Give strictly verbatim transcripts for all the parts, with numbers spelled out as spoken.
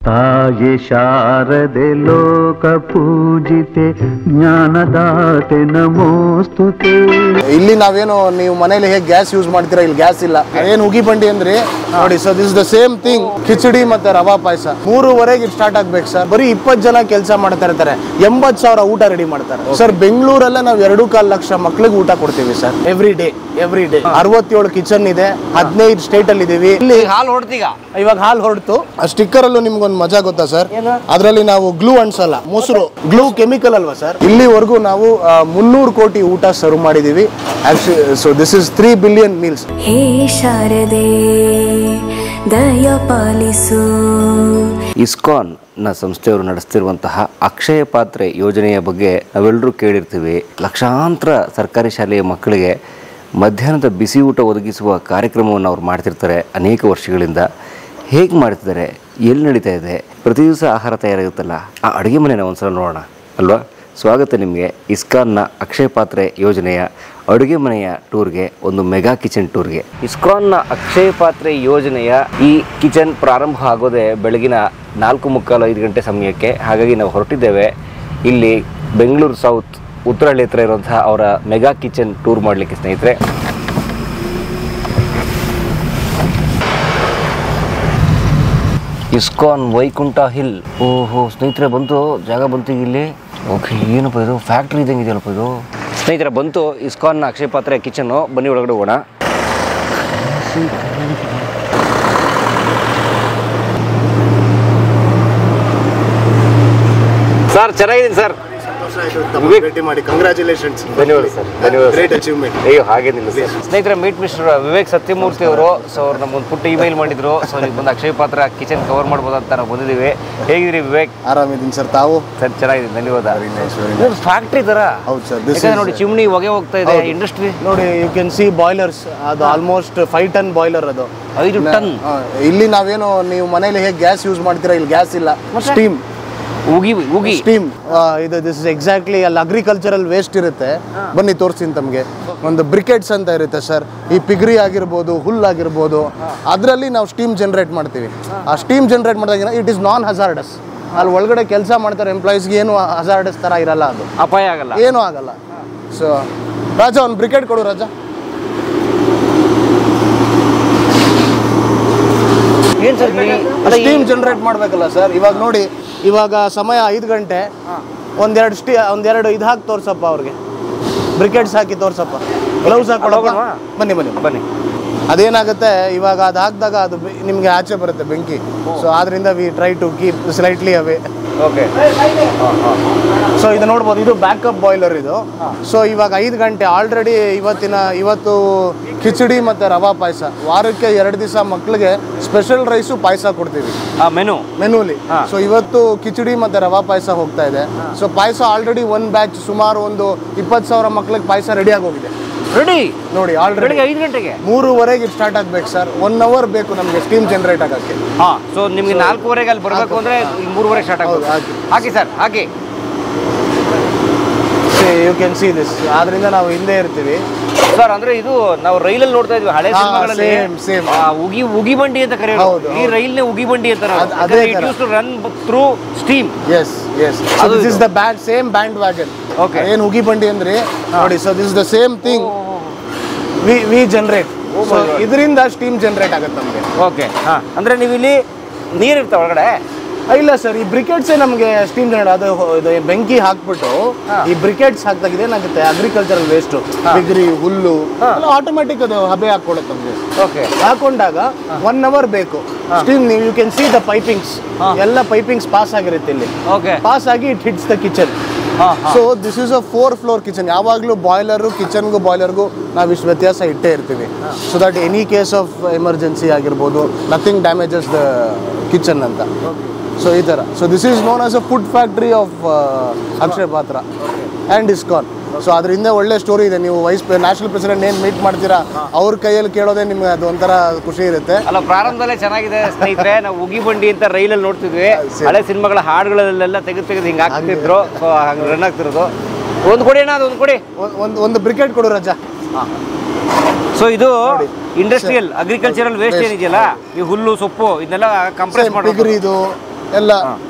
ತಾಯಿ ಶಾರದೆ ಲೋಕ ಪೂಜಿತೆ ಜ್ಞಾನದಾತೆ ನಮೋಸ್ತುತೆ. ಇಲ್ಲಿ ನಾವೇನು ನೀವು ಮನೇಲಿ ಹೇಗೆ ಗ್ಯಾಸ್ ಯೂಸ್ ಮಾಡ್ತೀರಾ, ಇಲ್ಲಿ ಗ್ಯಾಸ್ ಇಲ್ಲ. ಏನು ಉಗಿ ಬಂಡಿ ಅಂದ್ರೆ ನೋಡಿ. So this the same thing. Khichdi ಮತ್ತೆ ರವಾ ಪಾಯಸ ಮೂರುವರೆಗೆ ಸ್ಟಾರ್ಟ್ ಆಗ್ಬೇಕು ಸರ್. ಬರೀ ಇಪ್ಪತ್ತು ಜನ ಕೆಲಸ ಮಾಡ್ತಾ ಇರ್ತಾರೆ, ಎಂಬತ್ತು ಸಾವಿರ ಊಟ ರೆಡಿ ಮಾಡ್ತಾರೆ ಸರ್. ಬೆಂಗಳೂರಲ್ಲೇ ನಾವು ಎರಡು ಕಾಲು ಲಕ್ಷ ಮಕ್ಳಿಗೆ ಊಟ ಕೊಡ್ತೀವಿ sir, every day every day. ಅರವತ್ತೇಳು ಕಿಚನ್ ಇದೆ, ಹದಿನೈದು ಸ್ಟೇಟ್ ಅಲ್ಲಿ ಇದೀವಿ. ಇಲ್ಲಿ ಹಾಲು ಹೊಡ್ತೀಗ ಇವಾಗ ಹಾಲು ಹೊರಡ್ತು. ಆ ಸ್ಟಿಕ್ಕರ್ ಅಲ್ಲೂ ನಿಮ್ಗೊಂದು ಮಜಾ ಗೊತ್ತಾ ಸರ್? ಅದರಲ್ಲಿ ನಾವು ಗ್ಲೂ ಅನ್ಸಲ್ಲ, ಮೊಸರು ಗ್ಲೂ ಕೆಮಿಕಲ್ ಅಲ್ವಾ ಸರ್. ಇಲ್ಲಿವರೆಗೂ ನಾವು ಮುನ್ನೂರು ಕೋಟಿ ಊಟ ಸರ್ವ್ ಮಾಡಿದೀವಿ. So this is three billion meals. ಹೇ ಶಾರದೆ ದಯ ಪಾಲಿಸು. ಇಸ್ಕಾನ್ ನ ಸಂಸ್ಥೆಯವರು ನಡೆಸ್ತಿರುವಂತಹ ಅಕ್ಷಯ ಪಾತ್ರೆ ಯೋಜನೆಯ ಬಗ್ಗೆ ನಾವೆಲ್ಲರೂ ಕೇಳಿರ್ತೀವಿ. ಲಕ್ಷಾಂತರ ಸರ್ಕಾರಿ ಶಾಲೆಯ ಮಕ್ಕಳಿಗೆ ಮಧ್ಯಾಹ್ನದ ಬಿಸಿ ಊಟ ಒದಗಿಸುವ ಕಾರ್ಯಕ್ರಮವನ್ನು ಅವ್ರು ಮಾಡ್ತಿರ್ತಾರೆ ಅನೇಕ ವರ್ಷಗಳಿಂದ. ಹೇಗೆ ಮಾಡ್ತಿದ್ದಾರೆ, ಎಲ್ಲಿ ನಡೀತಾ ಇದೆ, ಪ್ರತಿ ದಿವಸ ಆಹಾರ ತಯಾರಾಗುತ್ತಲ್ಲ, ಆ ಅಡುಗೆ ಮನೆನ ಒಂದ್ಸಲ ನೋಡೋಣ ಅಲ್ವಾ? ಸ್ವಾಗತ ನಿಮಗೆ ಇಸ್ಕಾನ್ನ ಅಕ್ಷಯ ಪಾತ್ರೆ ಯೋಜನೆಯ ಅಡುಗೆ ಮನೆಯ ಟೂರ್ಗೆ, ಒಂದು ಮೆಗಾ ಕಿಚನ್ ಟೂರ್ಗೆ. ಇಸ್ಕಾನ್ನ ಅಕ್ಷಯ ಪಾತ್ರೆ ಯೋಜನೆಯ ಈ ಕಿಚನ್ ಪ್ರಾರಂಭ ಆಗೋದೇ ಬೆಳಗಿನ ನಾಲ್ಕು ಮುಕ್ಕಾಲು ಐದು ಗಂಟೆ ಸಮಯಕ್ಕೆ. ಹಾಗಾಗಿ ನಾವು ಹೊರಟಿದ್ದೇವೆ ಇಲ್ಲಿ ಬೆಂಗಳೂರು ಸೌತ್ ಉತ್ತರಹಳ್ಳಿ ಹತ್ರ ಇರುವಂತಹ ಅವರ ಮೆಗಾ ಕಿಚನ್ ಟೂರ್ ಮಾಡಲಿಕ್ಕೆ ಸ್ನೇಹಿತರೆ. ಇಸ್ಕಾನ್ ವೈಕುಂಠ ಹಿಲ್. ಓಹೋ ಸ್ನೇಹಿತರೆ, ಬಂತು ಜಾಗ ಬಂತು ಇಲ್ಲಿ. ಓಕೆ, ಏನಪ್ಪ ಇದು ಫ್ಯಾಕ್ಟ್ರಿ ಇದ್ದಂಗೆ ಇದೆಯಲ್ಲಪ್ಪ ಇದು. ಸ್ನೇಹಿತರೆ ಬಂತು ಇಸ್ಕಾನ್ನ ಅಕ್ಷಯ ಪಾತ್ರೆ ಕಿಚನ್ನು. ಬನ್ನಿ ಒಳಗಡೆ ಹೋಗೋಣ. ಸರ್ ಚೆನ್ನಾಗಿದ್ದೀನಿ ಸರ್. ಕಂಗ್ರಾಚುಲೇಷನ್ಸ್. ಧನ್ಯವಾದ ಸರ್, ಧನ್ಯವಾದ. Great achievement. ಅಯ್ಯೋ ಹಾಗೇನಿಲ್ಲ ಸರ್. ಸ್ನೇಹಿತರೆ ಮೀಟ್ ಮಿಸ್ಟರ್ ವಿವೇಕ್ ಸತ್ಯಮೂರ್ತಿ ಅವರು. ಸೊ ಅವ್ರು ನಮ್ಗೊಂದು ಪುಟ್ಟ ಇಮೇಲ್ ಮಾಡಿದ್ರು. ಸೊ ನೀವು ಬಂದು ಅಕ್ಷಯ ಪಾತ್ರ ಕಿಚನ್ ಕವರ್ ಮಾಡ್ಬೋದು ಅಂತ ನಾವು ಬಂದಿದ್ದೀವಿ. ಹೇಗಿದ್ರಿ ವಿವೇಕ್? ಆರಾಮಿದ್ದೀನಿ ಸರ್, ತಾವು? ಸರ್ ಚೆನ್ನಾಗಿದೆ, ಧನ್ಯವಾದ. ಫ್ಯಾಕ್ಟ್ರಿ ತರ. ಹೌದು ಸರ್. ನೋಡಿ ಚಿಮ್ನಿ ಹೊಗೆ ಹೋಗ್ತಾ ಇದೆ. ಇಂಡಸ್ಟ್ರಿ ನೋಡಿ, ಯು ಕ್ಯಾನ್ ಸಿ ಬಾಯ್ಲರ್ಸ್. ಅದು ಆಲ್ಮೋಸ್ಟ್ ಫೈವ್ ಟನ್ ಬಾಯ್ಲರ್. ಅದು ಐದು ಟನ್. ಇಲ್ಲಿ ನಾವೇನು ನೀವು ಮನೇಲಿ ಹೇಗೆ ಗ್ಯಾಸ್ ಯೂಸ್ ಮಾಡ್ತೀರಾ, ಇಲ್ಲಿ ಗ್ಯಾಸ್ ಇಲ್ಲ. ಸ್ಟೀಮ್ ಉಗಿ ಉಗಿ ಸ್ಟೀಮ್. ಇದು ದಿಸ್ ಇಸ್ ಎಕ್ಸಾಕ್ಟ್ಲಿ ಅಲ್ಲಿ ಅಗ್ರಿಕಲ್ಚರಲ್ ವೇಸ್ಟ್ ಇರುತ್ತೆ. ಬನ್ನಿ ತೋರಿಸ್ತೀನಿ ತಮಗೆ. ಒಂದು ಬ್ರಿಕೆಟ್ಸ್ ಅಂತ ಇರುತ್ತೆ ಸರ್. ಈ ಪಿಗ್ರಿ ಆಗಿರ್ಬೋದು, ಹುಲ್ಲಾಗಿರ್ಬೋದು, ಅದರಲ್ಲಿ ನಾವು ಸ್ಟೀಮ್ ಜನರೇಟ್ ಮಾಡ್ತೀವಿ. ಆ ಸ್ಟೀಮ್ ಜನರೇಟ್ ಮಾಡಿದಾಗ ಇಟ್ ಇಸ್ ನಾನ್ ಹಜಾರ್ಡಸ್. ಅಲ್ಲಿ ಒಳಗಡೆ ಕೆಲಸ ಮಾಡ್ತಾರೆ ಎಂಪ್ಲಾಯೀಸ್ಗೆ ಏನು ಹಜಾರ್ಡಸ್ ಥರ ಇರಲ್ಲ, ಅದು ಅಪಾಯ ಆಗಲ್ಲ, ಏನೂ ಆಗಲ್ಲ. ಸೊ ರಾಜಾ ಒಂದು ಬ್ರಿಕೆಟ್ ಕೊಡು ರಾಜಾ. ಏನು ಸರ್ ಸ್ಟೀಮ್ ಜನರೇಟ್ ಮಾಡಬೇಕಲ್ಲ ಸರ್. ಇವಾಗ ನೋಡಿ, ಇವಾಗ ಸಮಯ ಐದು ಗಂಟೆ. ಒಂದೆರಡು ಸ್ಟೀ ಒಂದೆರಡು ಇದು ಹಾಕಿ ತೋರ್ಸಪ್ಪ ಅವ್ರಿಗೆ. ಬ್ರಿಕೆಟ್ಸ್ ಹಾಕಿ ತೋರ್ಸಪ್ಪ. ಗ್ಲೌಸ್ ಹಾಕೊಡಪ್ಪ. ಬನ್ನಿ ಬನ್ನಿ ಬನ್ನಿ. ಅದೇನಾಗುತ್ತೆ ಇವಾಗ ಅದು ಹಾಕಿದಾಗ ಅದು ನಿಮಗೆ ಆಚೆ ಬರುತ್ತೆ ಬೆಂಕಿ. ಸೊ ಆದ್ರಿಂದ we try to keep slightly away. Okay. So ಇದು ನೋಡ್ಬೋದು, ಇದು ಬ್ಯಾಕಪ್ ಬಾಯ್ಲರ್ ಇದು. ಸೊ ಇವಾಗ ಐದು ಗಂಟೆ ಆಲ್ರೆಡಿ. ಇವತ್ತಿನ ಇವತ್ತು ಕಿಚಡಿ ಮತ್ತು ರವಾ ಪಾಯಸ. ವಾರಕ್ಕೆ ಎರಡು ದಿವಸ ಮಕ್ಕಳಿಗೆ ಸ್ಪೆಷಲ್ ರೈಸು ಪಾಯಸ ಕೊಡ್ತೀವಿ ಮೆನು ಮೆನುಲಿ. ಸೊ ಇವತ್ತು ಕಿಚಡಿ ಮತ್ತು ರವಾ ಪಾಯಸ ಹೋಗ್ತಾ ಇದೆ. ಸೊ ಪಾಯಸ ಆಲ್ರೆಡಿ ಒಂದು ಬ್ಯಾಚ್ ಸುಮಾರು ಒಂದು ಇಪ್ಪತ್ತು ಸಾವಿರ ಮಕ್ಕಳಿಗೆ ಪಾಯಸ ರೆಡಿ ಆಗೋಗಿದೆ. ರೆಡಿ ನೋಡಿ, ಆಲ್ರೆಡಿ ಐದು ಗಂಟೆಗೆ ಮೂರುವರೆಗೆ ಸ್ಟಾರ್ಟ್ ಆಗ್ಬೇಕು ಸರ್. ಒನ್ ಅವರ್ ಬೇಕು ನಮಗೆ ಸ್ಟೀಮ್ ಜನರೇಟ್ ಆಗಕ್ಕೆ. ಹಾ, ಸೊ ನಿಮ್ಗೆ ನಾಲ್ಕೂವರೆಗೆ ಅಲ್ಲಿ ಬರಬೇಕು ಅಂದ್ರೆ ಮೂರುವರೆಗೆ ಸ್ಟಾರ್ಟ್ ಆಗೋದು. ಹಾಕಿ ಸರ್, ಹಾಕಿ. You can see this. ಆದ್ರಿಂದ ನಾವು ಹಿಂದೆ ಇರ್ತೀವಿ ಸರ್. ಅಂದ್ರೆ ಇದು ನಾವು ರೈಲಲ್ಲಿ ನೋಡ್ತಾ ಇದ್ವಿ ಹಳೆ ಸಿನಿಮಾಗಳಲ್ಲಿ. ಉಗಿ ಉಗಿ ಬಂಡಿ ಅಂತ ಕರೆಯೋದು. ಈ ರೈಲ್ನೇ ಉಗಿ ಬಂಡಿ ಅಂತ. Run through steam. Yes yes. This is the band same band wagon. Okay. ಏನು ಉಗಿ ಬಂಡಿ ಅಂದ್ರೆ ನೋಡಿ. So this is the same thing we we generate. So ಇದರಿಂದ ಸ್ಟೀಮ್ ಜನರೇಟ್ ಆಗುತ್ತೆ ನಮಗೆ. ಓಕೆ. ಹಾ, ಅಂದ್ರೆ ನೀವು ಇಲ್ಲಿ ನೀರು ಇರ್ತಾವ ಒಳಗಡೆ? ಇಲ್ಲ ಸರ್, ಈ ಬ್ರಿಕೆಟ್ಸೇ ನಮಗೆ ಸ್ಟೀಮ್ ಜನರೇಟ್. ಅದು ಇದು ಬೆಂಕಿ ಹಾಕ್ಬಿಟ್ಟು ಈ ಬ್ರಿಕೆಟ್ಸ್ ಹಾಕ್ದಾಗಿದೆ ಏನಾಗುತ್ತೆ, ಅಗ್ರಿಕಲ್ಚರಲ್ ವೇಸ್ಟ್, ಬಿಗ್ರಿ, ಹುಲ್ಲು ಆಟೋಮೆಟಿಕ್ ಅದು ಹಬೆ ಹಾಕೊಡುತ್ತೆ ನಮಗೆ. ಓಕೆ. ಹಾಕೊಂಡಾಗ ಒನ್ ಅವರ್ ಬೇಕು ಸ್ಟೀಮ್. ನೀವು you can see the pipings. ಎಲ್ಲ ಪೈಪಿಂಗ್ಸ್ ಪಾಸ್ ಆಗಿರುತ್ತೆ ಇಲ್ಲಿ. ಓಕೆ. ಪಾಸ್ ಆಗಿ it hits the kitchen. So this is a four floor kitchen. ಯಾವಾಗಲೂ ಬಾಯ್ಲರು ಕಿಚನ್ಗೂ ಬಾಯ್ಲರ್ಗೂ ನಾವು ಇಷ್ಟು ವ್ಯತ್ಯಾಸ ಇಟ್ಟೇ ಇರ್ತೀವಿ. So that any case of emergency ಆಗಿರ್ಬೋದು, ನಥಿಂಗ್ ಡ್ಯಾಮೇಜಸ್ ದ ಕಿಚನ್ ಅಂತ. ಸೊ ಈ ಥರ. So this is known as a food factory of Akshaya ಪಾತ್ರ ಆ್ಯಂಡ್ ಇಸ್ಕಾನ್. ಸೊ ಅದ್ರ ಹಿಂದೆ ಒಳ್ಳೆ ಸ್ಟೋರಿ ಇದೆ. ನೀವು ವೈಸ್ ನ್ಯಾಷನಲ್ ಪ್ರೆಸಿಡೆಂಟ್ ಏನು ಮೀಟ್ ಮಾಡ್ತೀರಾ ಅವ್ರ ಕೈಯಲ್ಲಿ ಕೇಳೋದೇ ನಿಮ್ಗೆ ಅದು ಒಂಥರ ಖುಷಿ ಇರುತ್ತೆ. ಅಲ್ಲ, ಪ್ರಾರಂಭದಲ್ಲೇ ಚೆನ್ನಾಗಿದೆ ಸ್ನೇಹಿತರೆ. ನಾವು ಉಗಿ ಬಂಡಿ ಅಂತ ರೈಲಲ್ಲಿ ನೋಡ್ತಿದ್ವಿ. ಹಳೆ ಸಿನಿಮಾಗಳ ಹಾಡುಗಳಲ್ಲೆಲ್ಲ ತೆಗೆದು ತೆಗೆದು ಹಿಂಗೆ ಹಾಕ್ತಿದ್ರು. ಸೊ ಹಂಗೆ ರನ್ ಆಗ್ತಿರೋದು. ಒಂದು ಕೊಡಿ ಅಣ್ಣ, ಅದು ಒಂದು ಕೊಡಿ. ಒಂದು ಒಂದು ಬ್ರಿಕೆಟ್ ಕೊಡು ರಾಜಾ. ಸೊ ಇದು ಇಂಡಸ್ಟ್ರಿಯಲ್ ಅಗ್ರಿಕಲ್ಚರಲ್ ವೇಸ್ಟ್ ಏನಿದೆಯಲ್ಲ, ಈ ಹುಲ್ಲು ಸೊಪ್ಪು ಇದನ್ನೆಲ್ಲ ಕಂಪ್ರೆಸ್ ಮಾಡೋದು. ಇದು ಎಲ್ಲ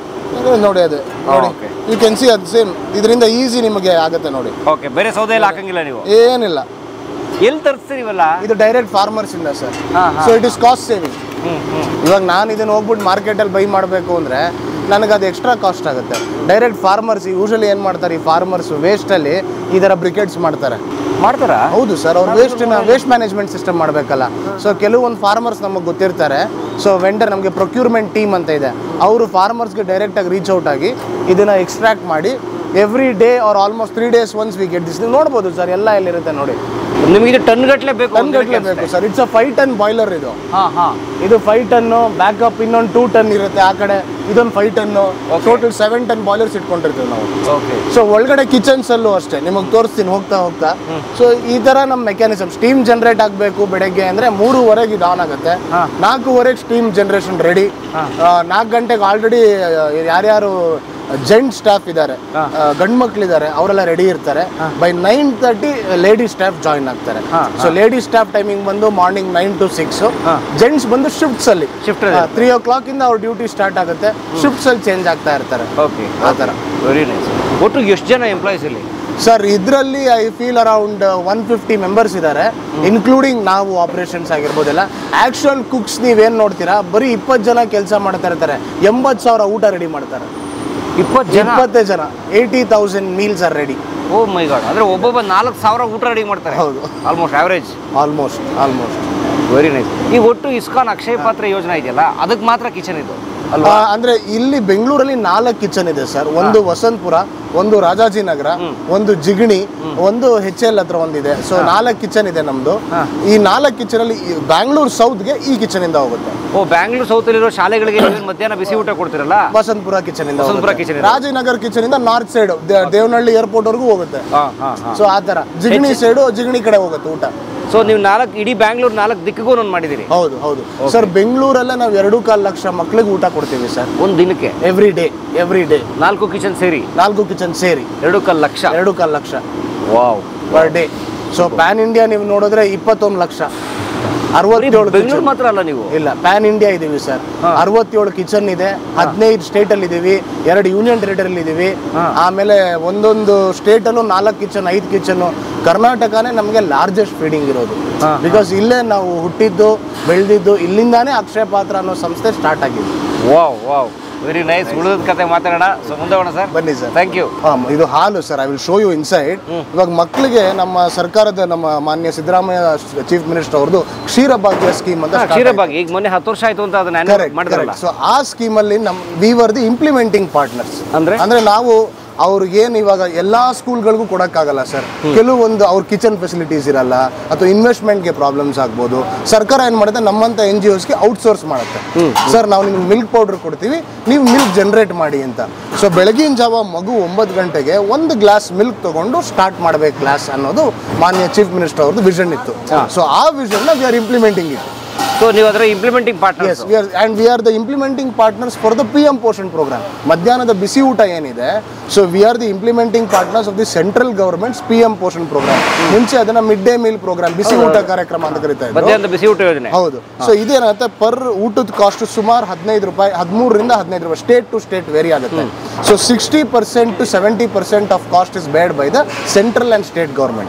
ನೋಡಿ ಅದು ನೋಡಿ ಯು ಕ್ಯಾನ್ ಸಿ ಅದು ಸೇಮ್ ಇದರಿಂದ ಈಸಿ ನಿಮಗೆ ಆಗುತ್ತೆ ನೋಡಿ. ಓಕೆ, ಬೇರೆ ಸೌದೆ ಎಲ್ಲ ಹಾಕಂಗಿಲ್ಲ ನೀವು? ಏನಿಲ್ಲ. ಎಲ್ಲಿ ತರಿಸ್ತೀರಿ ಇವೆಲ್ಲ? ಇದು ಡೈರೆಕ್ಟ್ ಫಾರ್ಮರ್ಸ್ ಇಂದ sir. So it is cost saving. ಇವಾಗ ನಾನು ಇದನ್ನ ಹೋಗ್ಬಿಟ್ಟು ಮಾರ್ಕೆಟಲ್ಲಿ ಬೈ ಮಾಡಬೇಕು ಅಂದರೆ ನನಗೆ ಅದು ಎಕ್ಸ್ಟ್ರಾ ಕಾಸ್ಟ್ ಆಗುತ್ತೆ. ಡೈರೆಕ್ಟ್ ಫಾರ್ಮರ್ಸ್ ಯೂಶಲಿ ಏನು ಮಾಡ್ತಾರೆ, ಈ ಫಾರ್ಮರ್ಸ್ ವೇಸ್ಟಲ್ಲಿ ಈ ಥರ ಬ್ರಿಕೆಟ್ಸ್ ಮಾಡ್ತಾರೆ. ಮಾಡ್ತಾರಾ? ಹೌದು ಸರ್, ಅವ್ರು ವೇಸ್ಟ್ನ ವೇಸ್ಟ್ ಮ್ಯಾನೇಜ್ಮೆಂಟ್ ಸಿಸ್ಟಮ್ ಮಾಡಬೇಕಲ್ಲ. ಸೊ ಕೆಲವೊಂದು ಫಾರ್ಮರ್ಸ್ ನಮಗೆ ಗೊತ್ತಿರ್ತಾರೆ. ಸೊ ವೆಂಡರ್ ನಮಗೆ ಪ್ರೊಕ್ಯೂರ್ಮೆಂಟ್ ಟೀಮ್ ಅಂತ ಇದೆ, ಅವರು ಫಾರ್ಮರ್ಸ್ಗೆ ಡೈರೆಕ್ಟಾಗಿ ರೀಚ್ ಔಟ್ ಆಗಿ ಇದನ್ನು ಎಕ್ಸ್ಟ್ರಾಕ್ಟ್ ಮಾಡಿ every day or almost three days once we get this. ನೀವು ನೋಡ್ಬೋದು ಸರ್, ಎಲ್ಲ ಎಲ್ಲಿರುತ್ತೆ ನೋಡಿ. ನಿಮಗೆ ಇದು ಟನ್ ಗಟ್ಟಲೆ ಬೇಕು? ಟನ್ ಗಟ್ಟಲೆ ಬೇಕು sir. It's a five ton boiler ಇದು. ಹಾಂ ಹಾಂ, ಇದು ಫೈವ್ ಟನ್ನು, ಬ್ಯಾಕಪ್ ಇನ್ನೊಂದು ಟೂ ಟನ್ ಇರುತ್ತೆ ಆ ಕಡೆ, ಇದೊಂದು five ton, total seven ton boilers ಇಟ್ಕೊಂಡಿರ್ತೀವಿ ನಾವು. ಓಕೆ. ಸೊ ಒಳಗಡೆ ಕಿಚನ್ಸ್ ಅಲ್ಲೂ ಅಷ್ಟೇ ನಿಮಗೆ ತೋರಿಸ್ತೀನಿ ಹೋಗ್ತಾ ಹೋಗ್ತಾ. ಸೊ ಈ ತರ ನಮ್ಮ ಮೆಕ್ಯಾನಿಸಮ್ ಸ್ಟೀಮ್ ಜನರೇಟ್ ಆಗಬೇಕು ಬೆಳಗ್ಗೆ ಅಂದ್ರೆ ಮೂರುವರೆಗೆ ಇದು ಆನ್ ಆಗುತ್ತೆ. ನಾಲ್ಕೂವರೆಗೆ ಸ್ಟೀಮ್ ಜನರೇಷನ್ ರೆಡಿ. ನಾಲ್ಕು ಗಂಟೆಗೆ ಆಲ್ರೆಡಿ ಯಾರ್ಯಾರು ಜೆಂಟ್ ಸ್ಟಾಫ್ ಇದ್ದಾರೆ, ಗಂಡು ಮಕ್ಳಿದ್ದಾರೆ, ಅವರೆಲ್ಲ ರೆಡಿ ಇರ್ತಾರೆ. By nine thirty lady staff join ಆಗ್ತಾರೆ. ಸೊ ಲೇಡಿ ಸ್ಟಾಫ್ ಟೈಮಿಂಗ್ ಬಂದು morning nine to six. Gents ಬಂದು ಶಿಫ್ಟ್ಸ್ ಅಲ್ಲಿ ಶಿಫ್ಟ್ ತ್ರೀ ಓ ಕ್ಲಾಕ್ ಇಂದ ಅವ್ರ ಡ್ಯೂಟಿ ಸ್ಟಾರ್ಟ್ ಆಗುತ್ತೆ. ಶಿಫ್ಟ್ಸ್ ಅಲ್ಲಿ ಚೇಂಜ್ ಆಗ್ತಾ ಇರ್ತಾರೆ. ಓಕೆ, ಆ ಥರ. Very nice. ಒಟ್ಟು ಎಷ್ಟು ಜನ ಎಂಪ್ಲಾಯೀಸ್ ಇಲ್ಲಿ ಸರ್? ಇದರಲ್ಲಿ I feel around one fifty members ಇದ್ದಾರೆ, ಇನ್ಕ್ಲೂಡಿಂಗ್ ನಾವು ಆಪರೇಷನ್ಸ್ ಆಗಿರ್ಬೋದೆಲ್ಲ. ಆಕ್ಚುಯಲ್ ಕುಕ್ಸ್ ನೀವೇನು ನೋಡ್ತೀರಾ, ಬರೀ ಇಪ್ಪತ್ತು ಜನ ಕೆಲಸ ಮಾಡ್ತಾ ಇರ್ತಾರೆ, ಎಂಬತ್ತು ಸಾವಿರ ಊಟ ರೆಡಿ ಮಾಡ್ತಾರೆ. ಇಪ್ಪತ್ತು ಜನ ಇಪ್ಪತ್ತೇ ಜನ eighty thousand meals are ready. Oh my god, ಅಂದ್ರೆ ಒಬ್ಬೊಬ್ಬ ನಾಲ್ಕು ಸಾವಿರ ಊಟ ರೆಡಿ ಮಾಡ್ತಾರೆ. ಹೌದು, almost average. Almost almost very nice. ಈ ಒಟ್ಟು ಇಸ್ಕಾನ್ ಅಕ್ಷಯ ಪಾತ್ರೆ ಯೋಜನೆ ಇದೆಯಲ್ಲ, ಅದಕ್ಕೆ ಮಾತ್ರ ಕಿಚನ್ ಇದು ಅಲ್ವಾ? ಅಂದ್ರೆ ಇಲ್ಲಿ ಬೆಂಗಳೂರಲ್ಲಿ ನಾಲ್ಕು ಕಿಚನ್ ಇದೆ ಸರ್. ಒಂದು ವಸಂತಪುರ, ಒಂದು ರಾಜಾಜಿನಗರ, ಒಂದು ಜಿಗಣಿ, ಒಂದು ಹೆಚ್ ಎಲ್ ಹತ್ರ ಒಂದಿದೆ. ಸೊ ನಾಲ್ಕು ಕಿಚನ್ ಇದೆ ನಮ್ದು. ಈ ನಾಲ್ಕು ಕಿಚನ್ ಅಲ್ಲಿ ಬ್ಯಾಂಗ್ಳೂರ್ ಸೌತ್ಗೆ ಈ ಕಿಚನ್ ಇಂದ ಹೋಗುತ್ತೆ. ಓ, ಬ್ಯಾಂಗ್ಳೂರ್ ಸೌತ್ ಅಲ್ಲಿರೋ ಶಾಲೆಗಳಿಗೆ ಮಧ್ಯಾಹ್ನ ಬಿಸಿ ಊಟ ಕೊಡ್ತಿರಲ್ಲ, ವಸಂತಪುರ ಕಿಚನ್ ಇಂದ. ವಸಂತಪುರ ಕಿಚನ್. ರಾಜನಗರ ಕಿಚನ್ ಇಂದ ನಾರ್ತ್ ಸೈಡ್ ದೇವನಹಳ್ಳಿ ಏರ್ಪೋರ್ಟ್ ವರ್ಗೂ ಹೋಗುತ್ತೆ. ಸೊ ಆ ತರ ಜಿಗಣಿ ಸೈಡ್ ಜಿಗಣಿ ಕಡೆ ಹೋಗುತ್ತೆ ಊಟ. ಸೊ ನೀವು ನಾಲ್ಕು ಇಡೀ ಬ್ಯಾಂಗ್ಳೂರ್ ನಾಲ್ಕು ದಿಕ್ಕಿಗೂ ಒಂದು ಮಾಡಿದಿರಿ? ಹೌದು ಹೌದು ಸರ್. ಬೆಂಗಳೂರಲ್ಲೇ ನಾವು ಎರಡು ಕಾಲು ಲಕ್ಷ ಮಕ್ಳಿಗೆ ಊಟ ಕೊಡ್ತೀವಿ ಸರ್, ಒಂದು ದಿನಕ್ಕೆ. ಎವ್ರಿ ಡೇ ಎವ್ರಿ ಡೇ ನಾಲ್ಕು ಕಿಚನ್ ಸೇರಿ? ನಾಲ್ಕು ಕಿಚನ್ ಸೇರಿ ಎರಡು ಕಾಲು ಲಕ್ಷ. ಎರಡು ಕಾಲು lakh wow, per day. So pan India ನೀವು ನೋಡಿದ್ರೆ ಇಪ್ಪತ್ತೊಂದು ಲಕ್ಷ. ಅರವತ್ತೇಳು ಬೆಂಗಳೂರು ಮಾತ್ರ ಅಲ್ಲ ನೀವು? ಇಲ್ಲ, ಪ್ಯಾನ್ ಇಂಡಿಯಾ ಇದೀವಿ ಸರ್. ಅರವತ್ತೇಳು ಕಿಚನ್ ಇದೆ, ಹದಿನೈದು ಸ್ಟೇಟ್ ಅಲ್ಲಿ ಇದೀವಿ, ಎರಡು ಯೂನಿಯನ್ ಟೆರಿಟರಿ ಇದೀವಿ. ಆಮೇಲೆ ಒಂದೊಂದು ಸ್ಟೇಟ್ ಅಲ್ಲೂ ನಾಲ್ಕು ಕಿಚನ್, ಐದು ಕಿಚನ್. ಕರ್ನಾಟಕನೇ ನಮಗೆ ಲಾರ್ಜೆಸ್ಟ್ ಫೀಡಿಂಗ್ ಇರೋದು. ಬಿಕಾಸ್ ಇಲ್ಲೇ ನಾವು ಹುಟ್ಟಿದ್ದು ಬೆಳೆದಿದ್ದು, ಇಲ್ಲಿಂದಾನೇ ಅಕ್ಷಯ ಪಾತ್ರ ಅನ್ನೋ ಸಂಸ್ಥೆ ಸ್ಟಾರ್ಟ್ ಆಗಿದೆ. Wow wow, very nice. ಉಳಿದ ಕತೆ ಮಾತಾಡೋಣ. ಸೊ ಮುಂದೆ ಹೋಗೋಣ ಸರ್. ಬನ್ನಿ ಸರ್. Thank you. ಹಾಂ, ಇದು ಹಾಲು sir. I will show you inside. ಇವಾಗ ಮಕ್ಕಳಿಗೆ ನಮ್ಮ ಸರ್ಕಾರದ, ನಮ್ಮ ಮಾನ್ಯ ಸಿದ್ದರಾಮಯ್ಯ ಚೀಫ್ ಮಿನಿಸ್ಟರ್ ಅವ್ರದ್ದು ಕ್ಷೀರಭಾಗ್ಯ ಸ್ಕೀಮ್ ಅಂತ. ಕ್ಷೀರಭಾಗ್ಯ ಈಗ ಮೊನ್ನೆ ಹತ್ತು ವರ್ಷ ಆಯ್ತು ಅಂತ ಅದನ್ನ ಮಾಡಿದ್ರಲ್ಲ. ಸೊ ಆ ಸ್ಕೀಮ್ ಅಲ್ಲಿ ನಮ್ we were the implementing partners. ಅಂದ್ರೆ ಅಂದ್ರೆ ನಾವು ಅವ್ರಿಗೇನು ಇವಾಗ ಎಲ್ಲಾ ಸ್ಕೂಲ್ಗಳಿಗೂ ಕೊಡಕ್ಕಾಗಲ್ಲ ಸರ್. ಕೆಲವೊಂದು ಅವ್ರ ಕಿಚನ್ ಫೆಸಿಲಿಟೀಸ್ ಇರಲ್ಲ, ಅಥವಾ ಇನ್ವೆಸ್ಟ್ಮೆಂಟ್ಗೆ ಪ್ರಾಬ್ಲಮ್ಸ್ ಆಗ್ಬೋದು. ಸರ್ಕಾರ ಏನ್ ಮಾಡುತ್ತೆ, ನಮ್ಮಂತ ಎನ್ ಜಿ ಒಸ್ಗೆ ಔಟ್ಸೋರ್ಸ್ ಮಾಡುತ್ತೆ. ಸರ್ ನಾವು ನಿಮ್ಗೆ ಮಿಲ್ಕ್ ಪೌಡರ್ ಕೊಡ್ತೀವಿ, ನೀವು ಮಿಲ್ಕ್ ಜನರೇಟ್ ಮಾಡಿ ಅಂತ. ಸೊ ಬೆಳಗಿನ ಜಾವ ಮಗು ಒಂಬತ್ತು ಗಂಟೆಗೆ ಒಂದು ಗ್ಲಾಸ್ ಮಿಲ್ಕ್ ತಗೊಂಡು ಸ್ಟಾರ್ಟ್ ಮಾಡ್ಬೇಕು ಕ್ಲಾಸ್ ಅನ್ನೋದು ಮಾನ್ಯ ಚೀಫ್ ಮಿನಿಸ್ಟರ್ ಅವ್ರದ್ದು ವಿಷನ್ ಇತ್ತು. ಸೊ ಆ ವಿಷನ್ ನ we are implementing it. So ನೀವು ಅದರ implementing partner? Yes, we are, and we are the implementing partners for the P M Poshan program. ಮಧ್ಯಾಹ್ನದ ಬಿಸಿ ಊಟ ಏನಿದೆ, so we are the implementing partners of the central governments P M Poshan programme. ಮುಂಚೆ ಅದನ್ನ mid day meal programme, ಬಿಸಿ ಊಟ ಕಾರ್ಯಕ್ರಮ ಅಂತ ಕರೀತಾ ಇದ್ರು. ಮಧ್ಯಾಹ್ನದ ಬಿಸಿ ಊಟ ಯೋಜನೆ. ಹೌದು. ಸೊ ಇದೇನಾಗುತ್ತೆ, ಪರ್ ಊಟದ ಕಾಸ್ಟ್ ಸುಮಾರು ಹದಿನೈದು ರೂಪಾಯಿ, ಹದಿಮೂರರಿಂದ ಹದಿನೈದು ರೂಪಾಯಿ, ಸ್ಟೇಟ್ ಟು ಸ್ಟೇಟ್ ವೇರಿ ಆಗುತ್ತೆ. So sixty percent to seventy percent of cost is bared by the central and state government.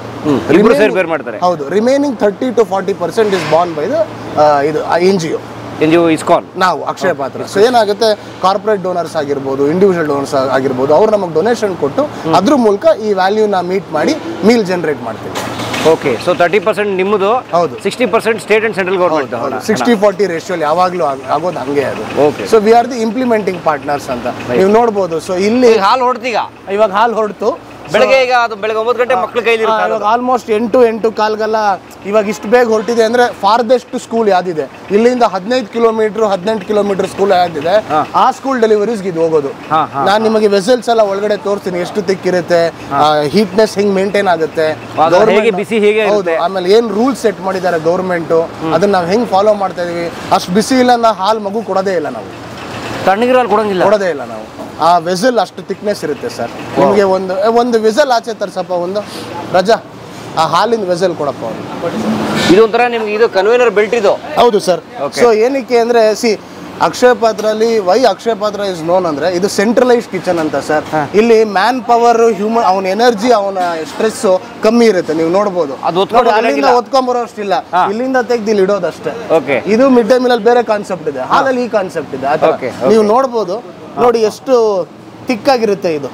ಹೌದು. Remaining thirty to forty percent is borne by the ಇದು N G O. N G O ISKCON, ನಾವು Akshaya Patra. So ಏನಾಗುತ್ತೆ, corporate donors ಆಗಿರ್ಬೋದು, individual donors ಆಗಿರ್ಬೋದು, ಅವ್ರು ನಮಗೆ donation ಕೊಟ್ಟು ಅದ್ರ ಮೂಲಕ ಈ ವ್ಯಾಲ್ಯೂನ ಮೀಟ್ ಮಾಡಿ ಮೀಲ್ ಜನರೇಟ್ ಮಾಡ್ತೀವಿ. ಓಕೆ. ಸೊ ತರ್ಟಿ ಪರ್ಸೆಂಟ್ ನಿಮ್ಮದು, ಹೌದು, sixty percent state and central government. Sixty forty ratio ಯಾವಾಗಲೂ ಆಗೋದು ಹಂಗೆ ಅದು. Okay. So we are the implementing partners ಅಂತ ನೀವು ನೋಡ್ಬೋದು. ಸೊ ಇಲ್ಲಿ ಹಾಲು ಹೊಡ್ತೀಗ, ಇವಾಗ ಹಾಲು ಹೊರಡ್ತು. ಬೆಳಗ್ಗೆ ಈಗ ಅದು ಬೆಳಗ್ಗೆ ಒಂಬತ್ತು ಗಂಟೆ ಮಕ್ಳ ಕೈಲಿ ಇವಾಗ ಆಲ್ಮೋಸ್ಟ್ ಎಂಟು ಎಂಟು ಕಾಲ್ಗೆಲ್ಲ ಇವಾಗ ಇಷ್ಟು ಬೇಗ ಹೊರಟಿದೆ ಅಂದ್ರೆ ಫಾರ್ದೆಸ್ಟ್ ಸ್ಕೂಲ್ ಯಾವ್ದಿದೆ, ಇಲ್ಲಿಂದ ಹದಿನೈದು ಕಿಲೋಮೀಟರ್ ಹದಿನೆಂಟು ಕಿಲೋಮೀಟರ್ ಸ್ಕೂಲ್ ಯಾವ್ದಿದೆ, ಆ ಸ್ಕೂಲ್ ಡೆಲಿವರೀಸ್ಗೆ ಇದು ಹೋಗೋದು. ನಾನು ನಿಮಗೆ ವೆಸಲ್ಸ್ ಎಲ್ಲ ಒಳಗಡೆ ತೋರಿಸ್ತೀನಿ, ಎಷ್ಟು ತಿಕ್ಕಿರುತ್ತೆ, ಹೀಟ್ನೆಸ್ ಹಿಂಗ್ ಮೇಂಟೈನ್ ಆಗುತ್ತೆ, ಬಿಸಿ ಹೇಗೆ. ಹೌದು. ಆಮೇಲೆ ಏನ್ ರೂಲ್ಸ್ ಸೆಟ್ ಮಾಡಿದ್ದಾರೆ ಗೌರ್ಮೆಂಟ್, ಅದನ್ನ ನಾವು ಹೆಂಗ್ ಫಾಲೋ ಮಾಡ್ತಾ ಇದೀವಿ. ಅಷ್ಟು ಬಿಸಿ ಇಲ್ಲ, ನಾ ಹಾಲು ಮಗು ಕೊಡೋದೇ ಇಲ್ಲ, ನಾವು ತಣ್ಣಗಿರೋ ಹಾಲು ಕೊಡಂಗಿಲ್ಲ, ಕೊಡೋದೇ ಇಲ್ಲ ನಾವು. ಆ ವೆಸಲ್ ಅಷ್ಟು ಥಿಕ್ನೆಸ್ ಇರುತ್ತೆ ಸರ್. ನಿಮಗೆ ಒಂದು ಒಂದು ವೆಸಲ್ ಆಚೆ ತರ್ಸಪ್ಪ, ಒಂದು ರಜಾ ಆ ಹಾಲಿನ ವೆಸಲ್ ಕೊಡಪ್ಪ ಒಂದು. ಇದೊಂಥರ ನಿಮ್ಗೆ ಇದು ಕನ್ವೇನರ್ ಬೆಲ್ಟ್ ಇದು? ಹೌದು ಸರ್. ಸೊ ಏನಕ್ಕೆ ಅಂದ್ರೆ ಸಿ ಅಕ್ಷಯ ಪಾತ್ರಲ್ಲಿ ವೈ ಅಕ್ಷಯ ಪಾತ್ರ ಇಸ್ ನೋನ್ ಅಂದ್ರೆ ಇದು ಸೆಂಟ್ರಲೈಸ್ಡ್ ಕಿಚನ್ ಅಂತ ಸರ್. ಇಲ್ಲಿ ಮ್ಯಾನ್ ಪವರ್, ಹ್ಯೂಮನ್, ಅವನ ಎನರ್ಜಿ, ಅವನ ಸ್ಟ್ರೆಸ್ ಕಮ್ಮಿ ಇರುತ್ತೆ. ನೀವು ನೋಡ್ಬೋದು, ಅಲ್ಲಿಂದ ಹೊತ್ಕೊಂಡ್ಬರೋ ಅಷ್ಟಿಲ್ಲ, ಇಲ್ಲಿಂದ ತೆಗ್ದು ಇಲ್ಲಿ ಇಡೋದಷ್ಟೇ. ಇದು ಮಿಡ್ ಡೇ ಮೀಲ್ ಅಲ್ಲಿ ಬೇರೆ ಕಾನ್ಸೆಪ್ಟ್ ಇದೆ, ಹಾಲಲ್ಲಿ ಈ ಕಾನ್ಸೆಪ್ಟ್ ಇದೆ. ನೀವು ನೋಡ್ಬೋದು, ನೋಡಿ ಎಷ್ಟು ತಿಕ್ಕಾಗಿರುತ್ತೆ ಇದು.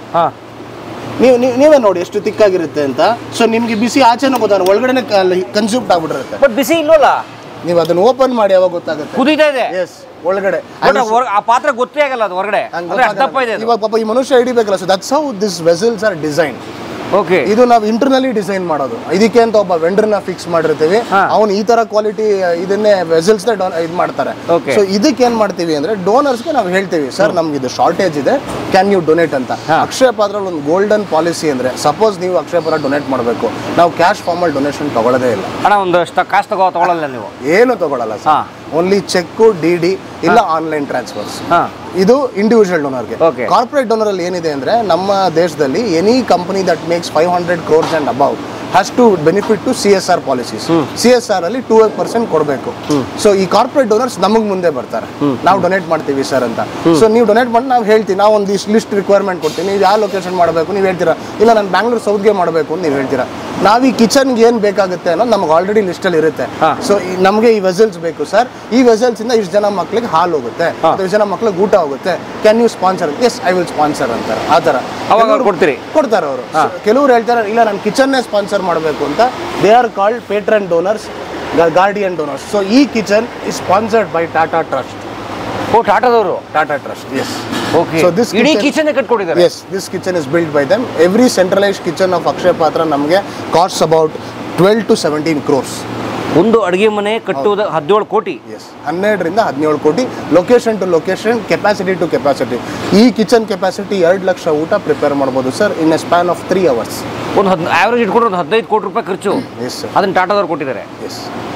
ನೀವು ನೀವೇ ನೋಡಿ ಎಷ್ಟು ತಿಕ್ಕಾಗಿರುತ್ತೆ ಅಂತ. ಸೊ ನಿಮ್ಗೆ ಬಿಸಿ ಆಚೆನೂ ಗೊತ್ತಾಗ, ಒಳಗಡೆ ಕನ್ಸ್ಯೂಮ್ಡ್ ಆಗ್ಬಿಟ್ಟಿರುತ್ತೆ. ಬಟ್ ಬಿಸಿ ಇಲ್ವಲ್ಲ, ನೀವು ಅದನ್ನ ಓಪನ್ ಮಾಡಿ ಯಾವಾಗ ಗೊತ್ತಾಗುತ್ತೆ. ಕುದೀತಾ ಇದೆ. ಎಸ್, ಒಳಗಡೆ ಆ ಪಾತ್ರ ಗೊತ್ತೇ ಆಗಲ್ಲ ಅದು ಹೊರಗಡೆ. ಇವಾಗ ಪಾಪ ಈ ಮನುಷ್ಯ ಹಿಡಿಬೇಕಲ್ಲ. So that's how this vessels are design. Okay, ಇದು ನಾವು ಇಂಟರ್ನಲಿ ಡಿಸೈನ್ ಮಾಡೋದು. ಇದಕ್ಕೆ ಅಂತ ಒಬ್ಬ ವೆಂಡರ್ನ ಫಿಕ್ಸ್ ಮಾಡಿರ್ತೀವಿ. ಅವ್ನು ಈ ತರ ಕ್ವಾಲಿಟಿ ಇದನ್ನೇ ವೆಸಲ್ಸ್ ನ ಇದು ಮಾಡ್ತಾರೆ. ಸೊ ಇದಕ್ಕೆ ಏನ್ ಮಾಡ್ತೀವಿ ಅಂದ್ರೆ ಡೋನರ್ಸ್ಗೆ ನಾವು ಹೇಳ್ತೀವಿ, ಸರ್ ನಮ್ಗೆ ಇದು ಶಾರ್ಟೇಜ್ ಇದೆ, ಕ್ಯಾನ್ ಯು ಡೊನೇಟ್ ಅಂತ. ಅಕ್ಷಯ ಪಾತ್ರಲ್ಲಿ ಒಂದು ಗೋಲ್ಡನ್ ಪಾಲಿಸಿ ಅಂದ್ರೆ, ಸಪೋಸ್ ನೀವು ಅಕ್ಷಯ ಪಾತ್ರ ಡೊನೇಟ್ ಮಾಡಬೇಕು, ನಾವು ಕ್ಯಾಶ್ ಫಾರ್ಮ್ ಅಲ್ಲಿ ಡೊನೇಷನ್ ತಗೊಳ್ಳೋದೇ ಇಲ್ಲ. ಅಣ್ಣ ಒಂದು ಕಾಸ್ಟ್ ತಗೋ ತಗೊಳ್ಳಲ್ಲ ನೀವು? ಏನು ತಗೊಳ್ಳಲ್ಲ sir. Only cheque, D D ಇಲ್ಲ ಆನ್ಲೈನ್ ಟ್ರಾನ್ಸ್ಫರ್ಸ್. ಇದು ಇಂಡಿವಿಜುವಲ್ ಡೋನರ್ಗೆ. ಕಾರ್ಪೊರೇಟ್ ಡೋನರ್ ಅಲ್ಲಿ ಏನಿದೆ ಅಂದ್ರೆ, ನಮ್ಮ ದೇಶದಲ್ಲಿ any company that makes five hundred crores and above has to benefit to C S R policies. C S R ಅಲ್ಲಿ ಟೂ ಪರ್ಸೆಂಟ್ ಕೊಡಬೇಕು. ಸೊ ಈ ಕಾರ್ಪೊರೇಟ್ ಡೋನರ್ಸ್ ನಮಗ್ ಮುಂದೆ ಬರ್ತಾರೆ, ನಾವು ಡೊನೇಟ್ ಮಾಡ್ತೀವಿ ಸರ್ ಅಂತ. ಸೊ ನೀವು ಡೊನೇಟ್ ಮಾಡಿ ನಾವು ಹೇಳ್ತೀವಿ, ನಾವು ಒಂದು ಲಿಸ್ಟ್ ರಿಕ್ವೈರ್ಮೆಂಟ್ ಕೊಡ್ತೀವಿ, ನೀವು ಯಾವ ಲೊಕೇಶನ್ ಮಾಡಬೇಕು ನೀವು ಹೇಳ್ತೀರಾ, ಇಲ್ಲ ನಾನು ಬ್ಯಾಂಗ್ಳೂರ್ ಸೌತ್ಗೆ ಮಾಡಬೇಕು ಅಂತ ನೀವು ಹೇಳ್ತೀರಾ. ನಾವು ಈ ಕಿಚನ್ಗೆ ಏನು ಬೇಕಾಗುತ್ತೆ ಅನ್ನೋದು ನಮ್ಗೆ ಆಲ್ರೆಡಿ ಲಿಸ್ಟಲ್ಲಿ ಇರುತ್ತೆ. ಸೊ ನಮಗೆ ಈ ವೆಸಲ್ಸ್ ಬೇಕು ಸರ್, ಈ ವೆಸಲ್ಸ್ ಇಂದ ಇಷ್ಟು ಜನ ಮಕ್ಳಿಗೆ ಹಾಲು ಹೋಗುತ್ತೆ, ಇಷ್ಟು ಜನ ಮಕ್ಳಿಗೆ ಊಟ ಹೋಗುತ್ತೆ, can you sponsor? Yes, I will sponsor ಅಂತಾರೆ. ಆ ಥರ ಕೊಡ್ತೀರಿ ಕೊಡ್ತಾರೆ ಅವರು. ಕೆಲವರು ಹೇಳ್ತಾರೆ, ಇಲ್ಲ ನಾನು ಕಿಚನ್ನೇ ಸ್ಪಾನ್ಸರ್ ಮಾಡಬೇಕು ಅಂತ. They are called patron donors, guardian donors. So ಈ kitchen is sponsored by Tata Trust. Oh, ಟಾಟಾದವರು? Tata Trust, yes. Okay. So this kitchen, kitchen ಕಟ್ಕೊಂಡಿದ್ದಾರೆ. Yes, this kitchen is built by them. Every centralized kitchen of Akshay Patra ನಮಗೆ costs about twelve to seventeen crores. ಒಂದು ಅಡುಗೆ ಮನೆ ಕಟ್ಟುವುದು ಹದಿನೇಳು ಕೋಟಿ. S, ಹನ್ನೆರಡರಿಂದ ಹದಿನೇಳು ಕೋಟಿ. Location to location, capacity to capacity. ಈ ಕಿಚನ್ ಕೆಪಾಸಿಟಿ ಎರಡು ಲಕ್ಷ ಊಟ ಪ್ರಿಪೇರ್ ಮಾಡ್ಬೋದು sir in a span of three hours. ಒಂದು ಹದ್ ಆವ್ರೇಜ್ ಇಟ್ಕೊಂಡ್ರೆ ಒಂದು ಹದಿನೈದು ಕೋಟಿ ರೂಪಾಯಿ ಖರ್ಚು. ಎಸ್ ಸರ್, ಅದನ್ನ ಟಾಟಾದವ್ರು ಕೊಟ್ಟಿದ್ದಾರೆ. ಎಸ್.